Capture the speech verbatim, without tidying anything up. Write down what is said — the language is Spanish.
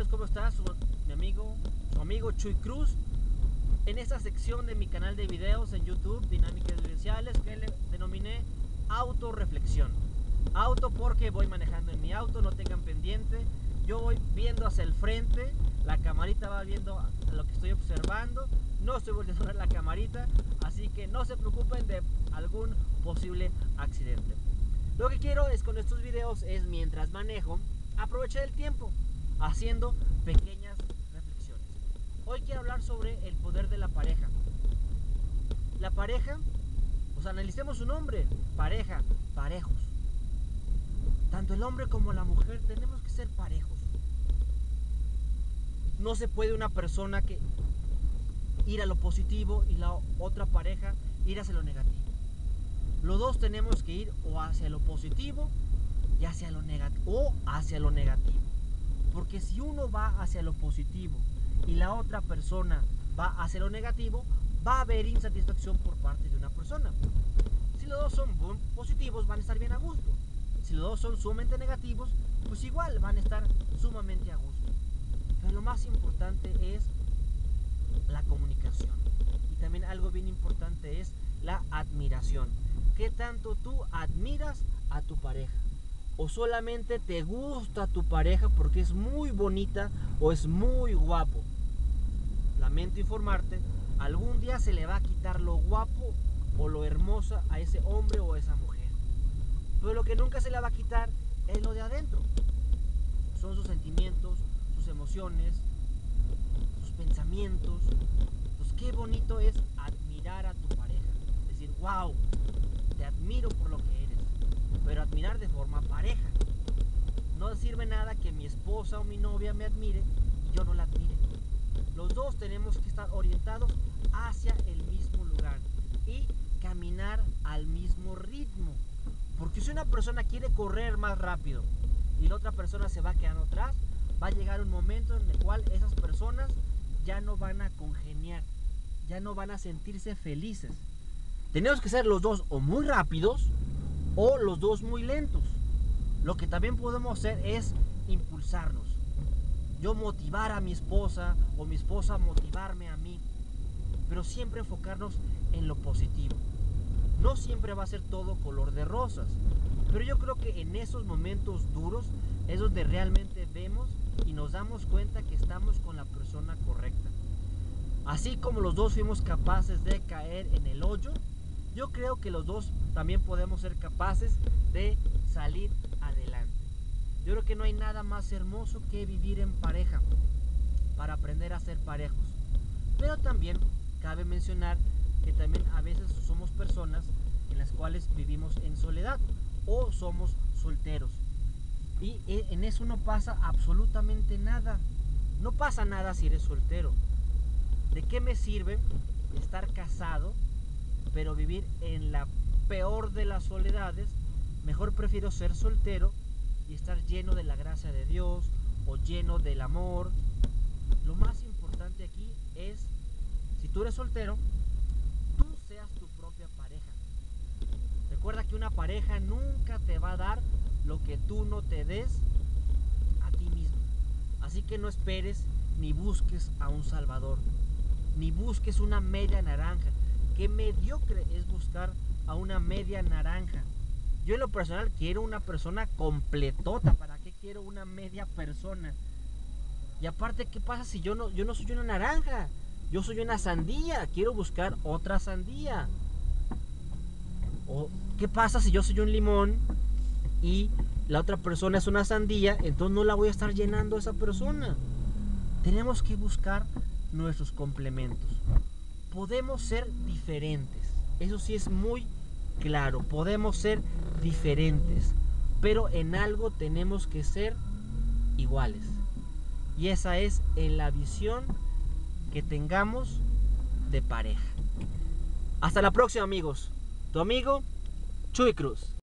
amigos, ¿cómo estás? Su, mi amigo, su amigo Chuy Cruz. En esta sección de mi canal de videos en YouTube, Dinámicas Vivenciales, que le denominé autorreflexión. Auto porque voy manejando en mi auto, no tengan pendiente. Yo voy viendo hacia el frente, la camarita va viendo a lo que estoy observando. No estoy volviendo a ver la camarita, así que no se preocupen de algún posible accidente. Lo que quiero es con estos videos es, mientras manejo, aprovechar el tiempo haciendo pequeñas reflexiones. Hoy quiero hablar sobre el poder de la pareja. La pareja, pues analicemos su nombre, pareja, parejos. Tanto el hombre como la mujer tenemos que ser parejos. No se puede una persona que ir a lo positivo y la otra pareja ir hacia lo negativo. Los dos tenemos que ir o hacia lo positivo y hacia lo negativo, o hacia lo negativo. Porque si uno va hacia lo positivo y la otra persona va hacia lo negativo, va a haber insatisfacción por parte de una persona. Si los dos son positivos, van a estar bien a gusto. Si los dos son sumamente negativos, pues igual van a estar sumamente a gusto. Pero lo más importante es la comunicación. Y también algo bien importante es la admiración. ¿Qué tanto tú admiras a tu pareja? ¿O solamente te gusta tu pareja porque es muy bonita o es muy guapo? Lamento informarte, algún día se le va a quitar lo guapo o lo hermosa a ese hombre o a esa mujer. Pero lo que nunca se le va a quitar es lo de adentro. Son sus sentimientos, sus emociones, sus pensamientos. Pues qué bonito es admirar a tu pareja. Decir, wow, te admiro por lo que eres. Pero admirar de forma pareja. No sirve nada que mi esposa o mi novia me admire y yo no la admire. Los dos tenemos que estar orientados hacia el mismo lugar y caminar al mismo ritmo. Porque si una persona quiere correr más rápido y la otra persona se va quedando atrás, va a llegar un momento en el cual esas personas ya no van a congeniar, ya no van a sentirse felices. Tenemos que ser los dos o muy rápidos o los dos muy lentos. Lo que también podemos hacer es impulsarnos. Yo motivar a mi esposa o mi esposa motivarme a mí. Pero siempre enfocarnos en lo positivo. No siempre va a ser todo color de rosas. Pero yo creo que en esos momentos duros es donde realmente vemos y nos damos cuenta que estamos con la persona correcta. Así como los dos fuimos capaces de caer en el hoyo, yo creo que los dos también podemos ser capaces de salir adelante. Yo creo que no hay nada más hermoso que vivir en pareja para aprender a ser parejos. Pero también cabe mencionar que también a veces somos personas en las cuales vivimos en soledad o somos solteros. Y en eso no pasa absolutamente nada. No pasa nada si eres soltero. ¿De qué me sirve estar casado pero vivir en la peor de las soledades? Mejor prefiero ser soltero y estar lleno de la gracia de Dios o lleno del amor. Lo más importante aquí es, si tú eres soltero, tú seas tu propia pareja. Recuerda que una pareja nunca te va a dar lo que tú no te des a ti mismo. Así que no esperes ni busques a un salvador, ni busques una media naranja. Qué mediocre es buscar a una media naranja. Yo en lo personal quiero una persona completota. ¿Para qué quiero una media persona? Y aparte, ¿qué pasa si yo no, yo no soy una naranja? Yo soy una sandía. Quiero buscar otra sandía. ¿O qué pasa si yo soy un limón y la otra persona es una sandía? Entonces no la voy a estar llenando a esa persona. Tenemos que buscar nuestros complementos. Podemos ser diferentes. Eso sí es muy claro. Podemos ser diferentes. Pero en algo tenemos que ser iguales. Y esa es en la visión que tengamos de pareja. Hasta la próxima, amigos. Tu amigo Chuy Cruz.